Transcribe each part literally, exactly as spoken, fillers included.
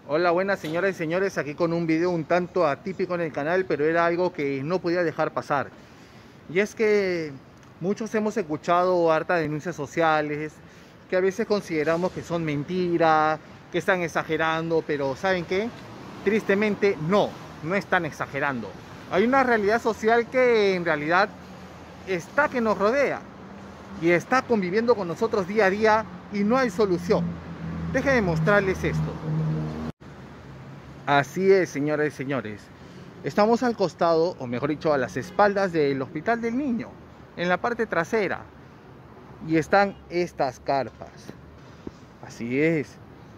Hola, buenas señoras y señores, aquí con un video un tanto atípico en el canal, pero era algo que no podía dejar pasar. Y es que muchos hemos escuchado hartas denuncias sociales, que a veces consideramos que son mentiras, que están exagerando, pero ¿saben qué? Tristemente no, no están exagerando. Hay una realidad social que en realidad está que nos rodea y está conviviendo con nosotros día a día y no hay solución. Déjenme mostrarles esto. Así es, señoras y señores. Estamos al costado, o mejor dicho, a las espaldas del Hospital del Niño, en la parte trasera. Y están estas carpas. Así es.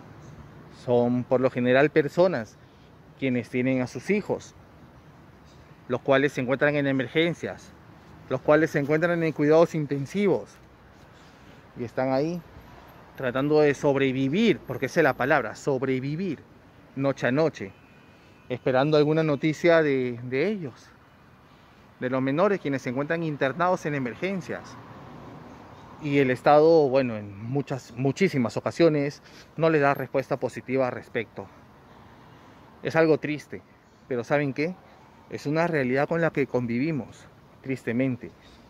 Son por lo general personas quienes tienen a sus hijos, los cuales se encuentran en emergencias, los cuales se encuentran en cuidados intensivos. Y están ahí tratando de sobrevivir, porque esa es la palabra, sobrevivir, noche a noche, esperando alguna noticia de, de ellos, de los menores quienes se encuentran internados en emergencias. Y el Estado, bueno, en muchas, muchísimas ocasiones no le da respuesta positiva al respecto. Es algo triste, pero ¿saben qué? Es una realidad con la que convivimos, tristemente.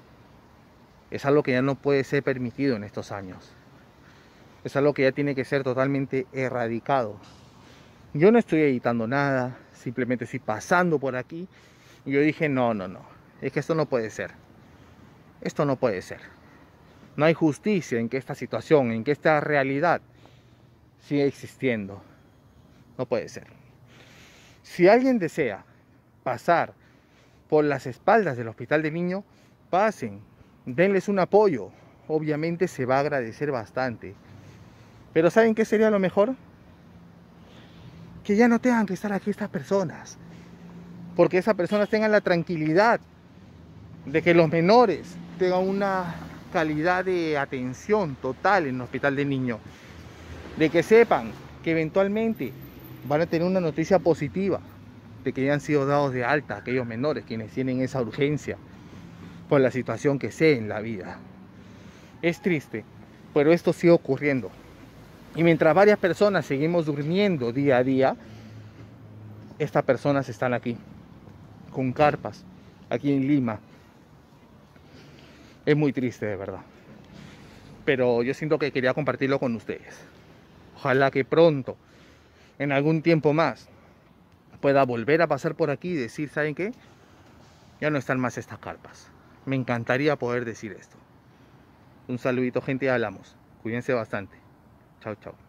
Es algo que ya no puede ser permitido en estos años. Es algo que ya tiene que ser totalmente erradicado. Yo no estoy editando nada, simplemente estoy pasando por aquí y yo dije, no, no, no, es que esto no puede ser. Esto no puede ser. No hay justicia en que esta situación, en que esta realidad siga existiendo. No puede ser. Si alguien desea pasar por las espaldas del Hospital del Niño, pasen, denles un apoyo. Obviamente se va a agradecer bastante. Pero ¿saben qué sería lo mejor? Que ya no tengan que estar aquí estas personas. Porque esas personas tengan la tranquilidad de que los menores tengan una calidad de atención total en el Hospital del Niño. De que sepan que eventualmente van a tener una noticia positiva de que ya han sido dados de alta aquellos menores quienes tienen esa urgencia por la situación que sea en la vida. Es triste, pero esto sigue ocurriendo. Y mientras varias personas seguimos durmiendo día a día, estas personas están aquí, con carpas, aquí en Lima. Es muy triste, de verdad. Pero yo siento que quería compartirlo con ustedes. Ojalá que pronto, en algún tiempo más, pueda volver a pasar por aquí y decir, ¿saben qué? Ya no están más estas carpas. Me encantaría poder decir esto. Un saludito, gente, y hablamos. Cuídense bastante. Chao, chao.